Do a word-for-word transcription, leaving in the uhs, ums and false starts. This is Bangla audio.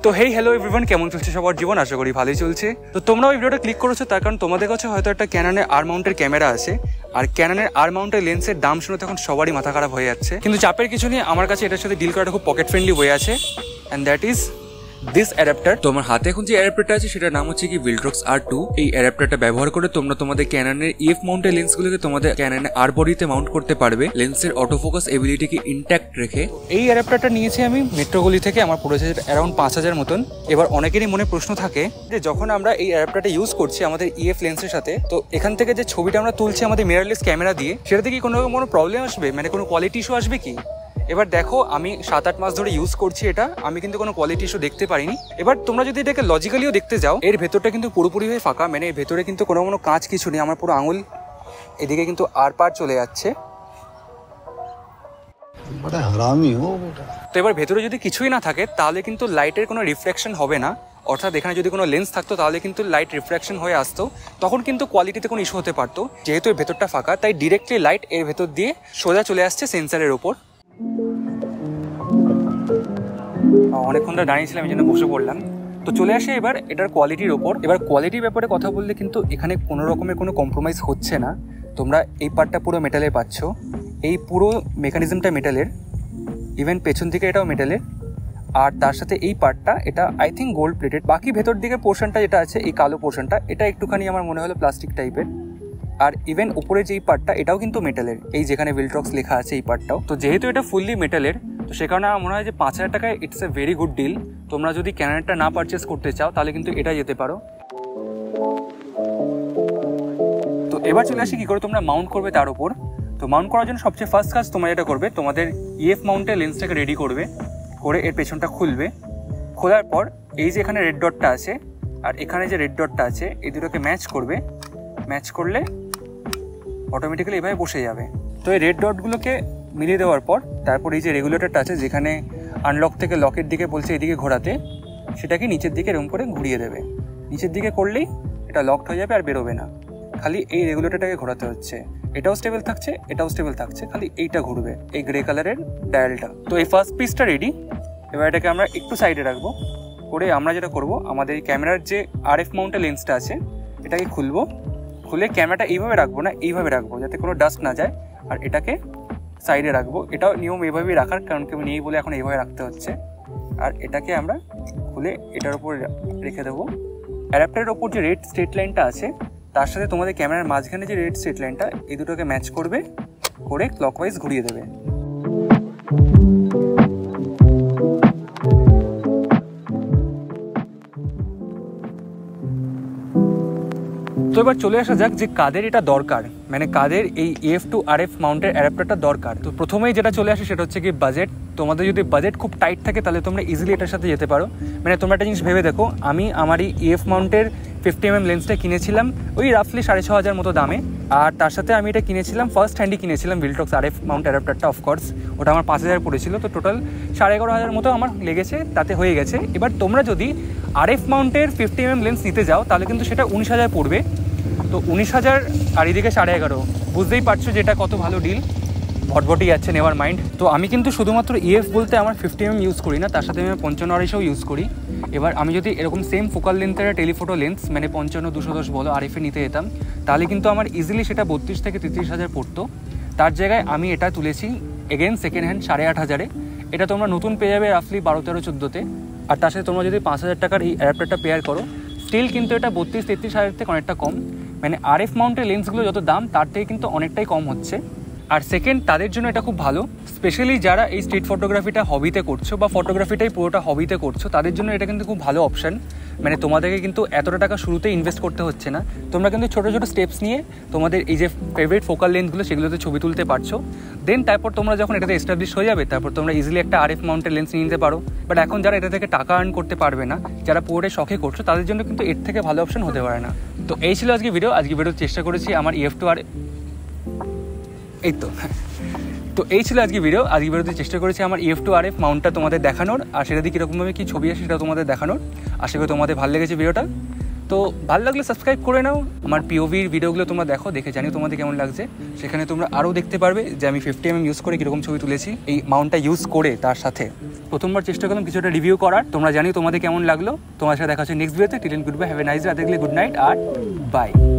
তো হেই হ্যালো এভরিওয়ান, কেমন চলছে সবার জীবন? আশা করি ভালোই চলছে। তো তোমরাও এই ভিডিওটা ক্লিক করেছো তার কারণ তোমাদের কাছে হয়তো একটা ক্যাননের আর মাউন্টের ক্যামেরা আছে, আর ক্যাননের আর মাউন্টের লেন্সের দাম শুনে তখন সবারই মাথা খারাপ হয়ে যাচ্ছে। কিন্তু চাপের কিছু নেই, আমার কাছে এটার সাথে ডিল করাটা খুব পকেট ফ্রেন্ডলি হয়ে আছে, and that is this adapter. তোমার হাতে এখন যে অ্যাডাপ্টারটা আছে সেটার নাম হচ্ছে কি ভিলট্রক্স আর টু। এই অ্যাডাপ্টারটা ব্যবহার করে তোমরা তোমাদের ক্যাননের ইএফ মাউন্টের লেন্সগুলোকে তোমাদের ক্যাননের আর বডিতে মাউন্ট করতে পারবে, লেন্সের অটোফোকাস এবিলিটিকে ইনট্যাক্ট রেখে। এই অ্যাডাপ্টারটা নিয়েছি আমি মেট্রোগলি থেকে, আমার পড়েছে অ্যারাউন্ড পাঁচ হাজার মতন। এবার অনেকেরই মনে প্রশ্ন থাকে যে যখন আমরা এই অ্যাডাপ্টারটা ইউজ করছি আমাদের ইএফ লেন্সের সাথে, তো এখান থেকে যে ছবিটা আমরা তুলছি আমাদের মিররলেস ক্যামেরা দিয়ে, সেটাতে কি কোনো কোনো প্রবলেম আসবে, মানে কোনো কোয়ালিটি ইস্যু আসবে কি? এবার দেখো, আমি সাত আট মাস ধরে ইউজ করছি এটা, আমি কিন্তু কোনো কোয়ালিটি ইস্যু দেখতে পারিনি। এবার তোমরা যদি এটাকে লজিক্যালিও দেখতে যাও, এর ভেতরটা কিন্তু পুরোপুরি হয়ে ফাঁকা, মানে এর ভেতরে কিন্তু কোনো কোনো কাঁচ কিছু নেই। আমার পুরো আঙুল এদিকে কিন্তু আর পার চলে যাচ্ছে। তো এবার ভেতরে যদি কিছুই না থাকে তাহলে কিন্তু লাইটের কোনো রিফ্লেকশন হবে না, অর্থাৎ এখানে যদি কোনো লেন্স থাকতো তাহলে কিন্তু লাইট রিফ্লেকশন হয়ে আসতো, তখন কিন্তু কোয়ালিটিতে কোনো ইস্যু হতে পারতো। যেহেতু এর ভেতরটা ফাঁকা তাই ডিরেক্টলি লাইট এর ভেতর দিয়ে সোজা চলে আসছে সেন্সারের ওপর। অনেকক্ষণ ধরে দাঁড়িয়েছিলাম, এই জন্য বসে পড়লাম। তো চলে আসে এবার এটার কোয়ালিটির ওপর। এবার কোয়ালিটির ব্যাপারে কথা বললে কিন্তু এখানে কোনো রকমের কোনো কম্প্রোমাইজ হচ্ছে না। তোমরা এই পার্টটা পুরো মেটালের পাচ্ছ, এই পুরো মেকানিজমটা মেটালের, ইভেন পেছন দিকে এটাও মেটালের, আর তার সাথে এই পার্টটা এটা আই থিঙ্ক গোল্ড প্লেটেড। বাকি ভেতর দিকে পোর্শনটা যেটা আছে এই কালো পোর্শনটা, এটা একটুখানি আমার মনে হলো প্লাস্টিক টাইপের। আর ইভেন উপরে যে এই পার্টটা এটাও কিন্তু মেটালের, এই যেখানে ভিলট্রক্স লেখা আছে এই পার্টটাও। তো যেহেতু এটা ফুললি মেটালের, তো সে কারণে আমার মনে হয় যে পাঁচ হাজার টাকায় it's a very good deal. তোমরা যদি ক্যাননটা না পারচেস করতে চাও তাহলে কিন্তু এটা যেতে পারো। তো এবার চলে আসি কী করে তোমরা মাউন্ট করবে তার উপর। তো মাউন্ট করার জন্য সবচেয়ে ফার্স্ট কাজ তোমরা যেটা করবে, তোমাদের ইএফ মাউন্টের লেন্সটাকে রেডি করবে, করে এর পেছনটা খুলবে। খোলার পর এই যে এখানে রেড ডটটা আছে আর এখানে যে রেড ডটটা আছে, এই দুটোকে ম্যাচ করবে। ম্যাচ করলে অটোমেটিক্যালি এভাবে বসে যাবে। তো এই রেড ডটগুলোকে মিলিয়ে দেওয়ার পর তারপর এই যে রেগুলেটরটা আছে যেখানে আনলক থেকে লকের দিকে বলছে এদিকে ঘোরাতে, সেটাকে নিচের দিকে এরকম করে ঘুরিয়ে দেবে। নিচের দিকে করলেই এটা লকড হয়ে যাবে আর বেরোবে না, খালি এই রেগুলেটরটাকে ঘোরাতে হচ্ছে। এটাও স্টেবল থাকছে, এটাও স্টেবল থাকছে, খালি এইটা ঘুরবে, এই গ্রে কালারের ডায়ালটা। তো এই ফার্স্ট পিসটা রেডি। এবার এটাকে আমরা একটু সাইডে রাখবো। করে আমরা যেটা করব, আমাদের ক্যামেরার যে আর এফ মাউন্টের লেন্সটা আছে এটাকে খুলবো। খুলে ক্যামেরাটা এইভাবে রাখবো না, এইভাবে রাখবো যাতে কোনো ডাস্ট না যায়, আর এটাকে সাইডে রাখবো। এটাও নিয়ম এইভাবেই রাখার, কারণ কেউ নেই বলে এখন এইভাবে রাখতে হচ্ছে। আর এটাকে আমরা খুলে এটার উপর রেখে দেবো। অ্যাডাপ্টারের ওপর যে রেড স্ট্রেট লাইনটা আছে তার সাথে তোমাদের ক্যামেরার মাঝখানে যে রেড স্ট্রেট লাইনটা, এই দুটোকে ম্যাচ করবে, করে ক্লকওয়াইজ ঘুরিয়ে দেবে। তো এবার চলে আসা যাক যে কাদের এটা দরকার, মানে কাদের এই এফ টু আর এফ মাউন্টের অ্যাডাপ্টারটা দরকার। তো প্রথমেই যেটা চলে আসে সেটা হচ্ছে কি বাজেট। তোমাদের যদি বাজেট খুব টাইট থাকে তাহলে তোমরা ইজিলি এটার সাথে যেতে পারো। মানে তোমরা একটা জিনিস ভেবে দেখো, আমি আমার এই ইএফ মাউন্টের ফিফটি এম এম লেন্সটা কিনেছিলাম ওই রাফলি সাড়ে ছ হাজার মতো দামে, আর তার সাথে আমি এটা কিনেছিলাম ফার্স্ট হ্যান্ডই কিনেছিলাম ভিলট্রক্স আর এফ মাউন্ট অ্যাডাপ্টারটা, অফকোর্স ওটা আমার পাঁচ হাজার পড়েছিল। তো টোটাল সাড়ে এগারো হাজার মতো আমার লেগেছে, তাতে হয়ে গেছে। এবার তোমরা যদি আর এফ মাউন্টের ফিফটি এম এম লেন্স নিতে যাও তাহলে কিন্তু সেটা উনিশ হাজার পড়বে। তো উনিশ হাজার আর এদিকে সাড়ে এগারো, বুঝতেই পারছো যে এটা কত ভালো ডিল। ভটভটি যাচ্ছে, নেভার মাইন্ড। তো আমি কিন্তু শুধুমাত্র ইএফ বলতে আমার ফিফটি এম এম ইউজ করি না, তার সাথে আমি পঞ্চান্ন আড়াইশোও ইউজ করি। এবার আমি যদি এরকম সেম ফোকাল লেন্থের টেলিফোটো লেন্স মানে পঞ্চান্ন দুশো দশ বলো আর এফে নিতে যেতাম, তাহলে কিন্তু আমার ইজিলি সেটা বত্রিশ থেকে তেত্রিশ হাজার পড়তো। তার জায়গায় আমি এটা তুলেছি এগেন সেকেন্ড হ্যান্ড সাড়ে আট হাজারে। এটা তোমরা নতুন পেয়ে যাবে রাফলি বারো তেরো চোদ্দোতে। আর তার সাথে তোমরা যদি পাঁচ হাজার টাকার এই অ্যাডাপ্টারটা পেয়ার করো, স্টিল কিন্তু এটা বত্রিশ তেত্রিশ হাজার থেকে অনেকটা কম। মানে আর এফ মাউন্টের লেন্সগুলো যত দাম তার থেকে কিন্তু অনেকটাই কম হচ্ছে। আর সেকেন্ড, তাদের জন্য এটা খুব ভালো, স্পেশালি যারা এই স্ট্রিট ফটোগ্রাফিটা হবিতে করছো বা ফটোগ্রাফিটাই পুরোটা হবিতে করছো, তাদের জন্য এটা কিন্তু খুব ভালো অপশান। মানে তোমাদেরকে কিন্তু এতটা টাকা শুরুতে ইনভেস্ট করতে হচ্ছে না, তোমরা কিন্তু ছোটো ছোটো স্টেপস নিয়ে তোমাদের এই যে ফেভারিট ফোকাল লেন্সগুলো সেগুলোতে ছবি তুলতে পারছো। দেন তারপর তোমরা যখন এটাতে এস্টাবলিশ হয়ে যাবে তারপর তোমরা ইজিলি একটা আর এফ মাউন্টের লেন্স নিয়ে নিতে পারো। বাট এখন যারা এটা থেকে টাকা আর্ন করতে পারবে না, যারা পুরোটাই শখে করছো, তাদের জন্য কিন্তু এর থেকে ভালো অপশন হতে পারে না। তো এই ছিল আজকে ভিডিও। আজকে ভিডিও চেষ্টা করেছি আমার ইএফ টু আর এই তো তো এই ছিল আজকে ভিডিও। আজকে ভিডিওতে চেষ্টা করেছি আমার ইএফ টু আর এফ মাউন্টটা তোমাদের দেখানোর, আর সেটা দিয়ে কীরকমভাবে কী ছবি আসে সেটা তোমাদের দেখানোর। আশা করি তোমাদের ভালো লেগেছে ভিডিওটা। তো ভালো লাগলে সাবস্ক্রাইব করে নাও। আমার পিওভির ভিডিওগুলো তোমরা দেখো, দেখে জানি তোমাদের কেমন লাগছে। সেখানে তোমরা আরও দেখতে পারবে যে আমি ফিফটি এম এম ইউজ করে কীরকম ছবি তুলেছি এই মাউন্টটা ইউজ করে। তার সাথে প্রথমবার চেষ্টা করলাম কিছুটা রিভিউ করার, তোমরা জানি তোমাদের কেমন লাগলো। তোমার সাথে দেখা হচ্ছে নেক্সট ভিডিওতে। Till then good bye, have a nice day, দেখলে গুড নাইট আর বাই।